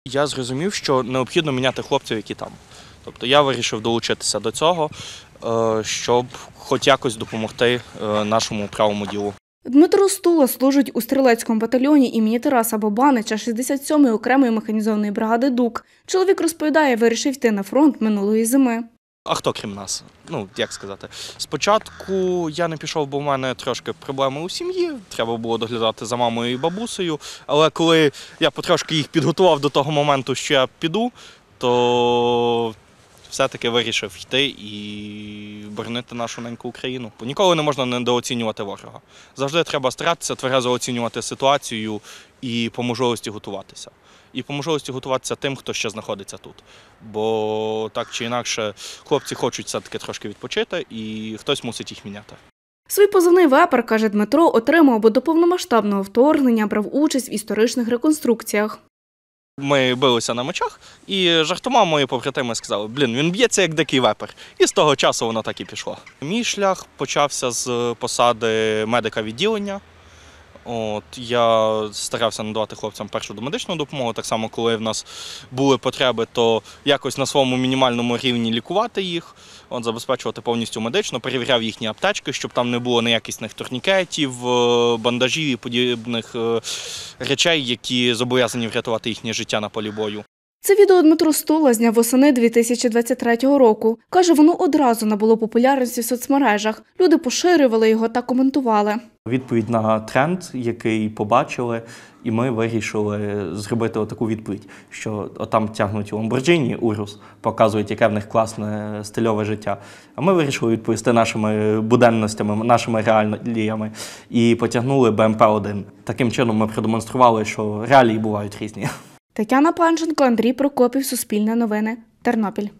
Я зрозумів, що необхідно міняти хлопців, які там. Тобто я вирішив долучитися до цього, щоб хоч якось допомогти нашому правому ділу. Дмитро Стула служить у стрілецькому батальйоні імені Тараса Бабанича 67-ї окремої механізованої бригади ДУК. Чоловік розповідає, вирішив йти на фронт минулої зими. А хто крім нас? Як сказати. Спочатку я не пішов, бо в мене трошки проблеми у сім'ї, треба було доглядати за мамою і бабусею. Але коли я потрошки їх підготував до того моменту, що я піду, то все-таки вирішив йти і боронити нашу неньку Україну. Ніколи не можна недооцінювати ворога. Завжди треба старатися тверезо оцінювати ситуацію і по можливості готуватися. І по можливості готуватися тим, хто ще знаходиться тут. Бо так чи інакше хлопці хочуть все-таки трошки відпочити і хтось мусить їх міняти. Свій позивний «Вепер», каже Дмитро, отримав, бо до повномасштабного вторгнення брав участь в історичних реконструкціях. Ми билися на мечах і жартома мої побратими сказали, він б'ється як дикий вепер. І з того часу воно так і пішло. Мій шлях почався з посади медика відділення. Я старався надавати хлопцям першу домедичну допомогу, так само, коли в нас були потреби, то якось на своєму мінімальному рівні лікувати їх, забезпечувати повністю медично, перевіряв їхні аптечки, щоб там не було неякісних турнікетів, бандажів і подібних речей, які зобов'язані врятувати їхнє життя на полі бою. Це відео Дмитро Стула зняв восени 2023 року. Каже, воно одразу набуло популярності в соцмережах. Люди поширювали його та коментували. Відповідь на тренд, який побачили, і ми вирішили зробити таку відповідь, що там тягнуть Lamborghini, Урус, показують, яке в них класне стильове життя. А ми вирішили відповісти нашими буденностями, нашими реаліями і потягнули БМП-1. Таким чином ми продемонстрували, що реалії бувають різні. Тетяна Панченко, Андрій Прокопів, Суспільне новини, Тернопіль.